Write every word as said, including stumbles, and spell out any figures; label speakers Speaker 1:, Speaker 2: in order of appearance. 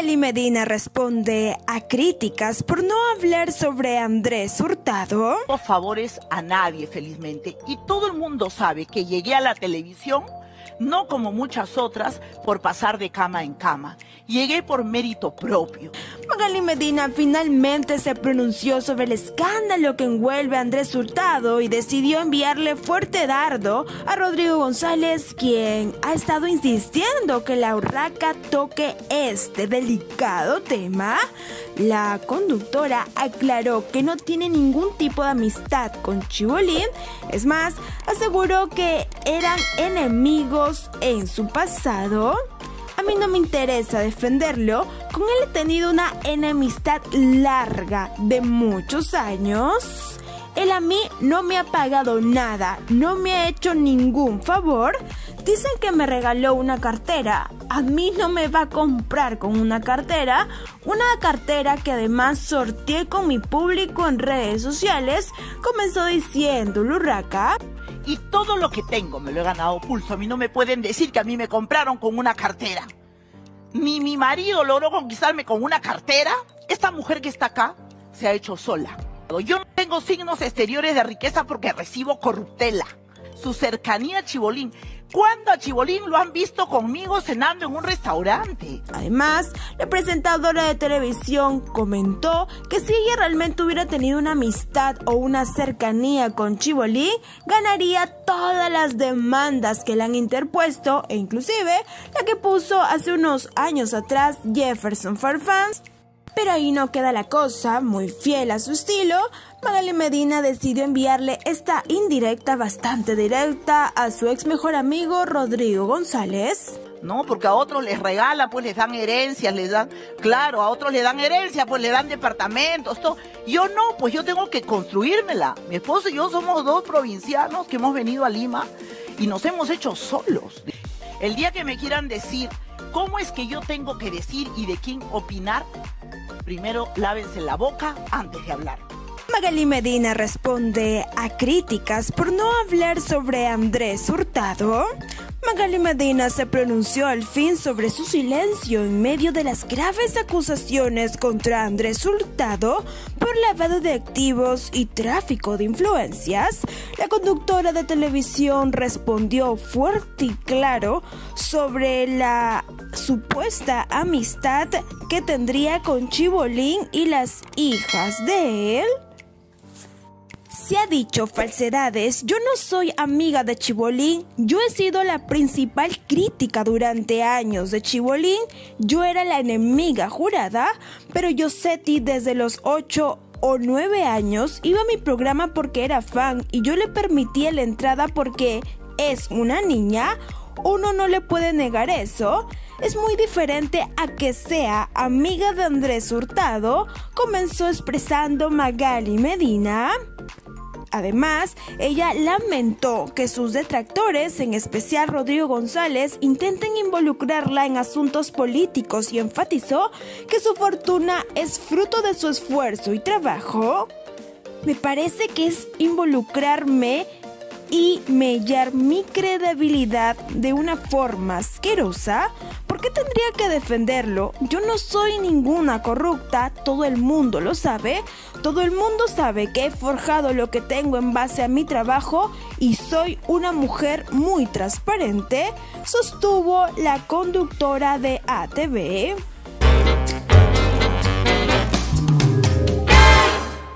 Speaker 1: Magali Medina responde a críticas por no hablar sobre Andrés Hurtado.
Speaker 2: No favores a nadie, felizmente. Y todo el mundo sabe que llegué a la televisión, no como muchas otras, por pasar de cama en cama. Llegué por mérito propio.
Speaker 1: Magali Medina finalmente se pronunció sobre el escándalo que envuelve a Andrés Hurtado y decidió enviarle fuerte dardo a Rodrigo González, quien ha estado insistiendo que la urraca toque este delicado tema. La conductora aclaró que no tiene ningún tipo de amistad con Chibolín. Es más, aseguró que eran enemigos en su pasado. A mí no me interesa defenderlo, con él he tenido una enemistad larga de muchos años. Él a mí no me ha pagado nada, no me ha hecho ningún favor. Dicen que me regaló una cartera, a mí no me va a comprar con una cartera, una cartera que además sorteé con mi público en redes sociales, comenzó diciendo la urraca.
Speaker 2: Y todo lo que tengo me lo he ganado pulso. A mí no me pueden decir que a mí me compraron con una cartera. Ni mi marido logró conquistarme con una cartera. Esta mujer que está acá se ha hecho sola. Yo no tengo signos exteriores de riqueza porque recibo corruptela. Su cercanía a Chibolín. ¿Cuándo a Chibolín lo han visto conmigo cenando en un restaurante?
Speaker 1: Además, la presentadora de televisión comentó que si ella realmente hubiera tenido una amistad o una cercanía con Chibolín, ganaría todas las demandas que le han interpuesto, e inclusive la que puso hace unos años atrás Jefferson Farfán. Pero ahí no queda la cosa. Muy fiel a su estilo, Magali Medina decidió enviarle esta indirecta bastante directa a su ex mejor amigo Rodrigo González.
Speaker 2: No, porque a otros les regalan, pues les dan herencias, les dan, claro, a otros les dan herencias, pues les dan departamentos, todo. Yo no, pues yo tengo que construírmela. Mi esposo y yo somos dos provincianos que hemos venido a Lima y nos hemos hecho solos. El día que me quieran decir cómo es que yo tengo que decir y de quién opinar, primero lávense la boca antes de hablar.
Speaker 1: Magali Medina responde a críticas por no hablar sobre Andrés Hurtado. Magali Medina se pronunció al fin sobre su silencio en medio de las graves acusaciones contra Andrés Hurtado por lavado de activos y tráfico de influencias. La conductora de televisión respondió fuerte y claro sobre la supuesta amistad que tendría con Chibolín y las hijas de él. Se ha dicho falsedades. Yo no soy amiga de Chibolín. Yo he sido la principal crítica durante años de Chibolín. Yo era la enemiga jurada, pero Yosetti desde los ocho o nueve años iba a mi programa porque era fan y yo le permitía la entrada porque es una niña. Uno no le puede negar eso. Es muy diferente a que sea amiga de Andrés Hurtado, comenzó expresando Magali Medina. Además, ella lamentó que sus detractores, en especial Rodrigo González, intenten involucrarla en asuntos políticos y enfatizó que su fortuna es fruto de su esfuerzo y trabajo. Me parece que es involucrarme y mellar mi credibilidad de una forma asquerosa. ¿Por qué tendría que defenderlo? Yo no soy ninguna corrupta, todo el mundo lo sabe. Todo el mundo sabe que he forjado lo que tengo en base a mi trabajo y soy una mujer muy transparente, sostuvo la conductora de A T V.